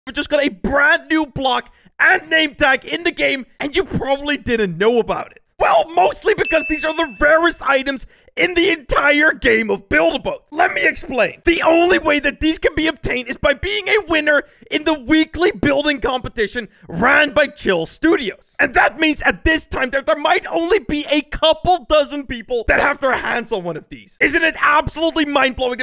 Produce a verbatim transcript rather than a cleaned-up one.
just got a brand new block and name tag in the game, and you probably didn't know about it. Well, mostly because these are the rarest items in the entire game of Build-A-Boat. Let me explain. The only way that these can be obtained is by being a winner in the weekly building competition ran by Chill Studios. And that means at this time that there might only be a couple dozen people that have their hands on one of these. Isn't it absolutely mind-blowing?